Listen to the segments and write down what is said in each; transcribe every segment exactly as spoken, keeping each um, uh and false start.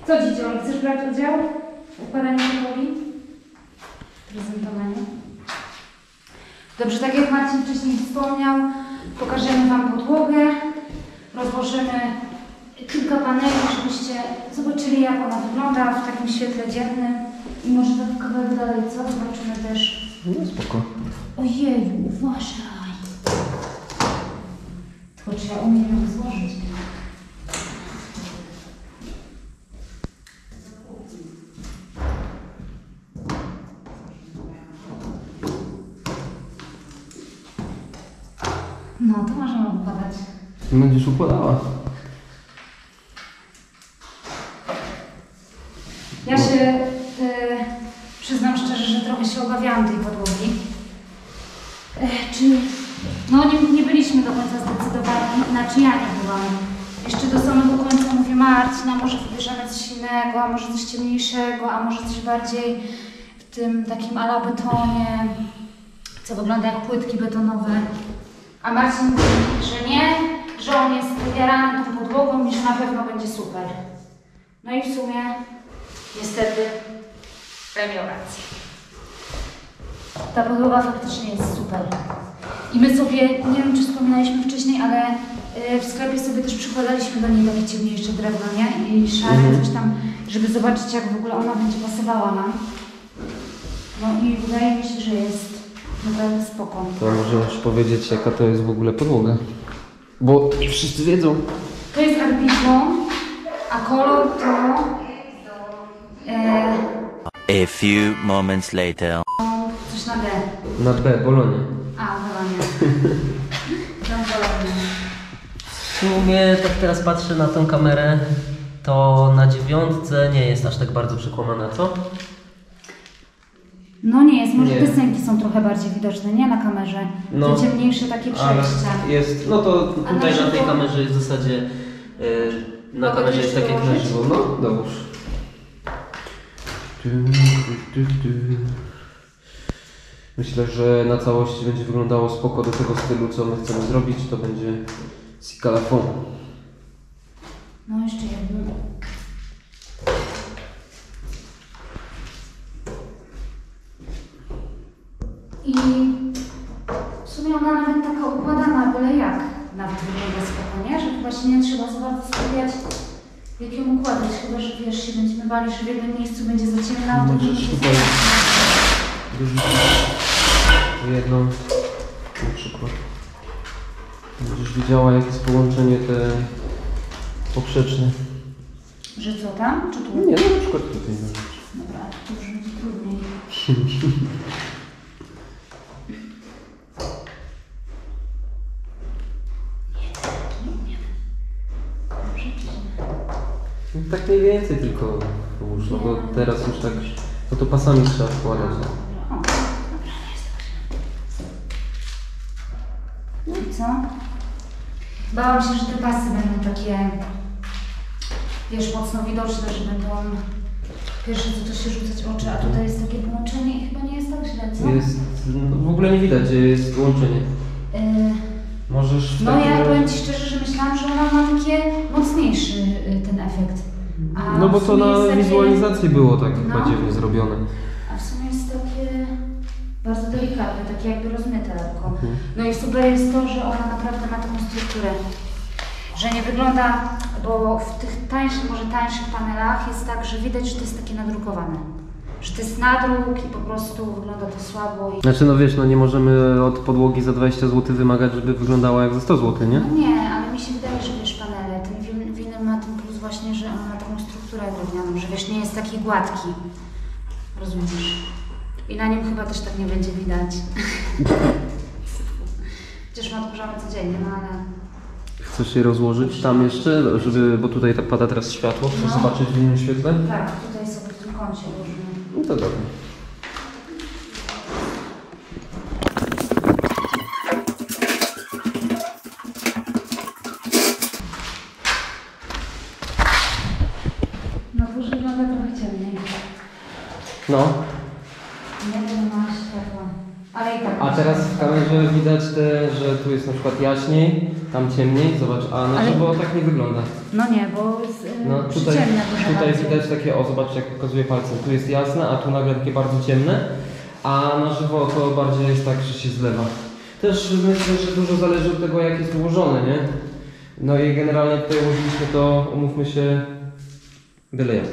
Co dzieciom, chcesz brać udział w układaniu podłogi? Prezentowaniu? Dobrze, tak jak Marcin wcześniej wspomniał, pokażemy Wam podłogę, rozłożymy kilka paneli, żebyście zobaczyli, jak ona wygląda w takim świetle dziennym. I może tak kawałek dalej, co? Zobaczymy też. No spoko. Ojeju, uważaj. Tylko czy ja umiem ją złożyć? No, to możemy układać. Będziesz układała. Ja się y, przyznam szczerze, że trochę się obawiałam tej podłogi. Y, czy... No nie, nie byliśmy do końca zdecydowani, znaczy ja nie byłam. Jeszcze do samego końca mówię, Marcin, a może wybierzemy coś innego, a może coś ciemniejszego, a może coś bardziej w tym takim ala betonie, co wygląda jak płytki betonowe. A Marcin mówi, że nie, że on jest jarany tą podłogą i że na pewno będzie super. No i w sumie niestety miał rację. Ta podłoga faktycznie jest super. I my sobie, nie wiem czy wspominaliśmy wcześniej, ale y, w sklepie sobie też przykładaliśmy do niej takie ciemniejsze drewno, nie? I szare mm-hmm. coś tam, żeby zobaczyć jak w ogóle ona będzie pasowała nam. No i wydaje mi się, że jest naprawdę spoko. To możesz powiedzieć, jaka to jest w ogóle podłoga? Bo nie wszyscy wiedzą. To jest arbitron, a kolor to... E, A few moments later. coś na D. Na B, Bolonia. A, Bolonia. No, Bolonia. W sumie tak teraz patrzę na tą kamerę, to na dziewiątce nie jest aż tak bardzo przekłamana, co? No nie jest, może Nie. piosenki są trochę bardziej widoczne, nie na kamerze. No. Te ciemniejsze takie przejścia. Ale jest, no to A Tutaj na na tej żywo? kamerze jest w zasadzie, yy, na Mogę kamerze też jest tak jak na dołożyć? żywo. no, dołóż. Myślę, że na całości będzie wyglądało spoko do tego stylu, co my chcemy zrobić. To będzie Sikalafon. No jeszcze jedno. I w sumie ona nawet taka układana, byle jak nawet wygląda spoko, nie? Że chyba się nie trzeba za bardzo skupiać, jak ją układać. Chyba, że wiesz, się będziemy bali, że w jednym miejscu będzie za ciemno, a w drugim Możesz miejscu tutaj dorzucić jedną na przykład. Będziesz widziała, jakie jest połączenie te poprzeczne. Że co tam? Czy tu? Nie, no na przykład tutaj dorzuć. Dobra, to już będzie trudniej. No, tak mniej więcej tylko połóż, no bo teraz już tak, no to pasami trzeba wkładać. O, dobra, jest no i co? Bałam się, że te pasy będą takie, wiesz, mocno widoczne, że będą pierwsze co to się rzucać oczy, a tutaj jest takie połączenie i chyba nie jest tak źle, co? Jest, no, w ogóle nie widać, gdzie jest połączenie. Yy, Możesz w no takim ja razie- powiem Ci szczerze, że myślałam, że ona ma takie mocniejszy y, ten efekt. A No bo w to sumie na jest takie- wizualizacji było tak No. badziewnie zrobione. A w sumie jest takie bardzo delikatne, takie jakby rozmyte lekko. Mhm. No i super jest to, że ona naprawdę ma taką strukturę, że nie wygląda, bo w tych tańszych, może tańszych panelach jest tak, że widać, że to jest takie nadrukowane. Że to jest nadruk i po prostu wygląda to słabo. I... Znaczy no wiesz, no nie możemy od podłogi za dwadzieścia złotych wymagać, żeby wyglądała jak za sto złotych, nie? No nie, ale mi się wydaje, że wiesz, panele, ten win, winy ma ten plus właśnie, że on ma taką strukturę drewnianą, że wiesz, nie jest taki gładki. Rozumiesz? I na nim chyba też tak nie będzie widać. Przecież my odkurzamy codziennie, no ale... Chcesz je rozłożyć tam jeszcze, żeby, bo tutaj tak pada teraz światło, chcesz No. zobaczyć w innym świetle? Tak, tutaj sobie w tym kącie różne. No to dobra. No to już wygląda trochę ciemniej. No. Nie wiem, ma światła. Ale i tak. A teraz w kamerze widać te, że tu jest na przykład jaśniej, tam ciemniej, zobacz, a na Ale- żywo tak nie wygląda. No nie, bo jest yy, No tutaj, przyciemne dużo tutaj bardziej. widać takie, o zobacz jak pokazuje palcem, tu jest jasne, a tu nagle takie bardzo ciemne, a na żywo to bardziej jest tak, że się zlewa. Też myślę, że dużo zależy od tego, jak jest ułożone, nie? No i generalnie tutaj ułożyliśmy to, umówmy się, byle jak.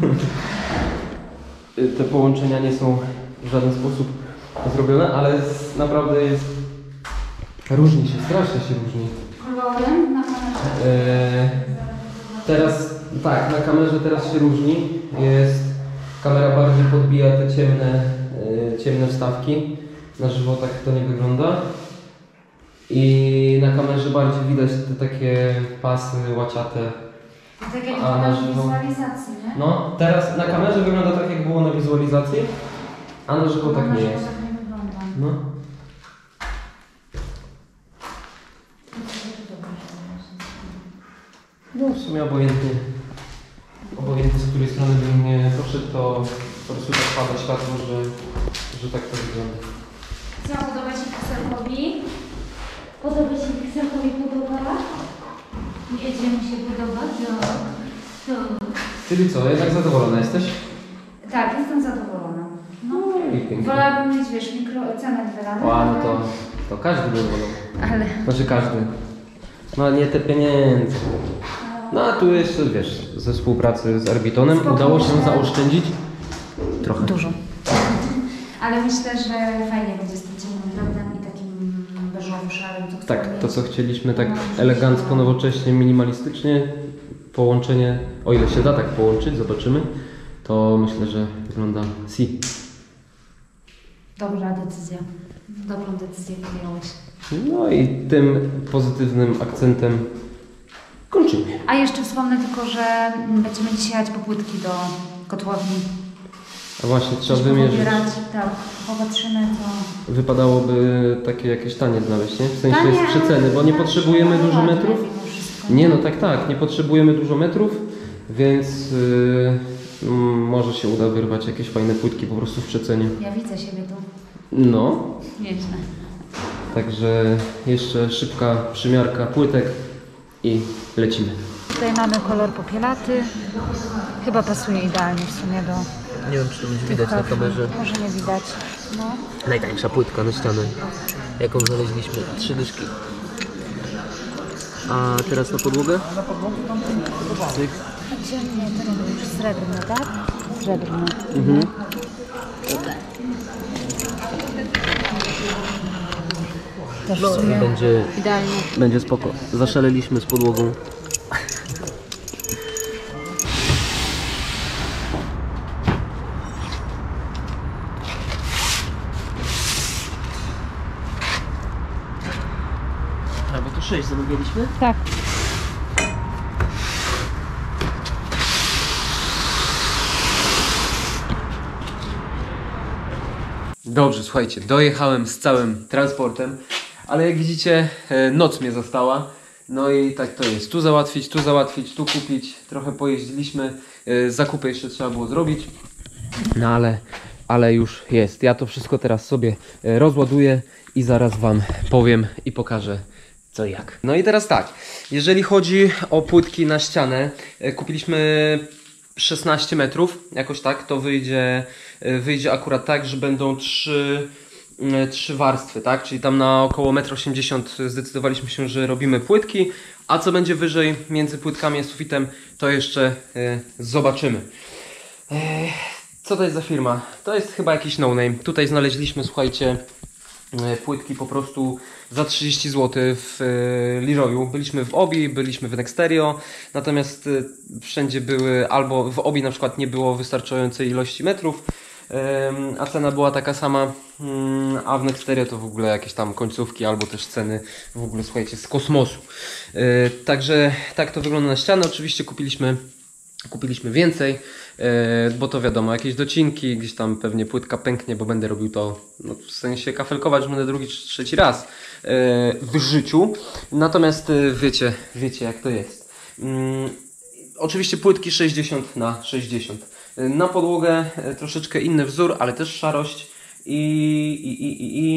Te połączenia nie są w żaden sposób zrobione, ale z, naprawdę jest... Różni się, strasznie się różni. Kolorem na kamerze. E, teraz, tak, na kamerze teraz się różni. Jest, kamera bardziej podbija te ciemne, e, ciemne wstawki. Na żywo tak to nie wygląda. I na kamerze bardziej widać te takie pasy łaciate. To tak jak A, na na żywo. wizualizacji, nie? No, teraz na kamerze wygląda tak, jak było na wizualizacji, a na żywo tak Na nie żywo jest. tak nie wygląda. No. No w sumie obojętnie, obojętnie z której strony bym nie poszedł, to po prostu tak pada światło, że, że tak to wygląda. Co, podoba się Pixelkowi? Podoba się Pixelkowi, podoba? Jedzie mu się podobać? To, to... Czyli co, jednak zadowolona jesteś? Tak, jestem zadowolona. No, I pięknie. wolałabym mieć, wiesz, mikro cenę wyraną. O, no to, to każdy by wolał. Ale... Znaczy każdy. No nie te pieniędzy. No a tu jeszcze, wiesz, ze współpracy z Arbitonem Spoko, udało się myślę. zaoszczędzić trochę. Dużo. Ale myślę, że fajnie będzie z tym ciemnym drewnem i takim beżowym, szarym. Co chcemy Tak, to mieć. co chcieliśmy tak elegancko, nowocześnie, minimalistycznie, połączenie, o ile się da tak połączyć, zobaczymy, to myślę, że wygląda si. Dobra decyzja. Dobrą decyzję podjąłeś. No i tym pozytywnym akcentem kończymy. A jeszcze wspomnę tylko, że będziemy dzisiaj jechać po płytki do kotłowni. A właśnie, trzeba Coś wymierzyć. powybierać, tak, popatrzymy to... Wypadałoby takie jakieś tanie znaleźć, nie? W sensie Tanie, z przeceny, bo nie ale potrzebujemy dużo ładne metrów. mimo wszystko. Nie, no tak, tak, nie potrzebujemy dużo metrów, więc yy, mm, może się uda wyrwać jakieś fajne płytki po prostu w przecenie. Ja widzę siebie tu. No, Nieźle. także jeszcze szybka przymiarka płytek i lecimy. Tutaj mamy kolor popielaty. Chyba pasuje idealnie w sumie do... Nie wiem, czy to będzie tych widać na kafli. kamerze. Może nie widać. No. Najtańsza płytka na ścianę, jaką znaleźliśmy. Trzy dyszki. A teraz na podłogę? Cyk. A gdzie nie, to nie był już srebrny, tak? Srebrny. Mhm. Też No w i sumie będzie, idealnie. będzie spoko. Zaszaleliśmy z podłogą. A bo to sześć zamawialiśmy? Tak. Dobrze, słuchajcie, dojechałem z całym transportem, ale jak widzicie, e, noc mnie zastała. No i tak to jest. Tu załatwić, tu załatwić, tu kupić. Trochę pojeździliśmy. E, zakupy jeszcze trzeba było zrobić. No ale, ale już jest. Ja to wszystko teraz sobie e, rozładuję i zaraz Wam powiem i pokażę co i jak. No i teraz tak, jeżeli chodzi o płytki na ścianę, e, kupiliśmy szesnaście metrów, jakoś tak, to wyjdzie, e, wyjdzie akurat tak, że będą trzy, e, trzy warstwy, tak, czyli tam na około metr osiemdziesiąt zdecydowaliśmy się, że robimy płytki, a co będzie wyżej między płytkami a sufitem, to jeszcze e, zobaczymy. E, co to jest za firma? To jest chyba jakiś no-name. Tutaj znaleźliśmy, słuchajcie, e, płytki po prostu za trzydzieści złotych w e, Leroyu. Byliśmy w Obi, byliśmy w Nexterio, natomiast e, wszędzie były, albo w Obi na przykład nie było wystarczającej ilości metrów, e, a cena była taka sama, mm, a w Nexterio to w ogóle jakieś tam końcówki, albo też ceny w ogóle, słuchajcie, z kosmosu. E, także tak to wygląda na ścianę. Oczywiście kupiliśmy Kupiliśmy więcej, e, bo to wiadomo, jakieś docinki, gdzieś tam pewnie płytka pęknie, bo będę robił to, no, w sensie kafelkować będę drugi czy trzeci raz e, w życiu. Natomiast e, wiecie, wiecie jak to jest. Mm, oczywiście płytki sześćdziesiąt na sześćdziesiąt. E, na podłogę e, troszeczkę inny wzór, ale też szarość i, i, i, i, i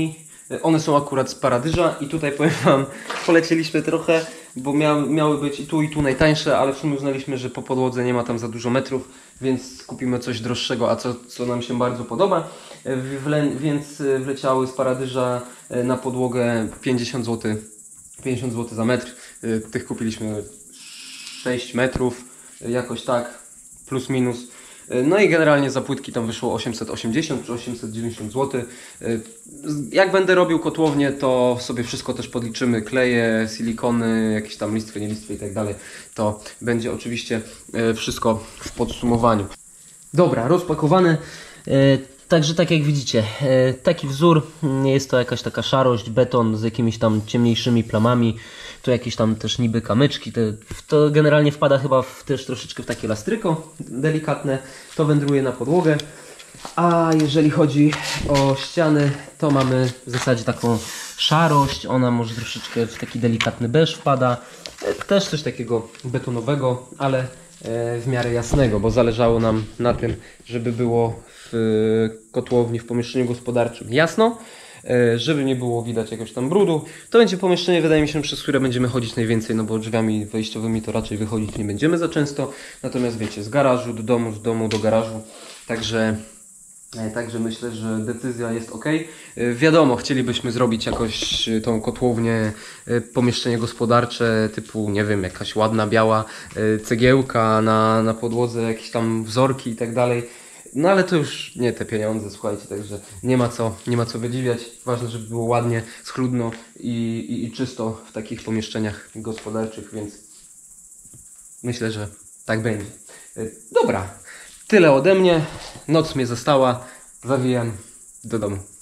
One są akurat z Paradyża i tutaj powiem Wam, polecieliśmy trochę, bo mia miały być i tu i tu najtańsze, ale w sumie uznaliśmy, że po podłodze nie ma tam za dużo metrów, więc kupimy coś droższego, a co, co nam się bardzo podoba. Wle więc wleciały z Paradyża na podłogę pięćdziesiąt złotych, pięćdziesiąt złotych za metr. Tych kupiliśmy sześć metrów, jakoś tak, plus minus. No i generalnie za płytki tam wyszło osiemset osiemdziesiąt czy osiemset dziewięćdziesiąt złotych. Jak będę robił kotłownię, to sobie wszystko też podliczymy, kleje, silikony, jakieś tam listwy, nie listwy i tak dalej. To będzie oczywiście wszystko w podsumowaniu. Dobra, rozpakowane. Także tak jak widzicie, taki wzór, jest to jakaś taka szarość, beton z jakimiś tam ciemniejszymi plamami, tu jakieś tam też niby kamyczki, to, to generalnie wpada chyba w, też troszeczkę w takie lastryko delikatne, to wędruje na podłogę. A jeżeli chodzi o ściany, to mamy w zasadzie taką szarość, ona może troszeczkę w taki delikatny beż wpada, też coś takiego betonowego, ale w miarę jasnego, bo zależało nam na tym, żeby było w kotłowni, w pomieszczeniu gospodarczym jasno, żeby nie było widać jakiegoś tam brudu. To będzie pomieszczenie, wydaje mi się, przez które będziemy chodzić najwięcej, no bo drzwiami wejściowymi to raczej wychodzić nie będziemy za często. Natomiast wiecie, z garażu do domu, z domu do garażu. Także, także myślę, że decyzja jest ok. Wiadomo, chcielibyśmy zrobić jakoś tą kotłownię, pomieszczenie gospodarcze typu, nie wiem, jakaś ładna biała cegiełka na, na podłodze, jakieś tam wzorki i tak dalej. No ale to już nie te pieniądze, słuchajcie, także nie ma co, nie ma co wydziwiać. Ważne, żeby było ładnie, schludno i, i, i czysto w takich pomieszczeniach gospodarczych, więc myślę, że tak będzie. Dobra, tyle ode mnie. Noc mnie została. Zawijam do domu.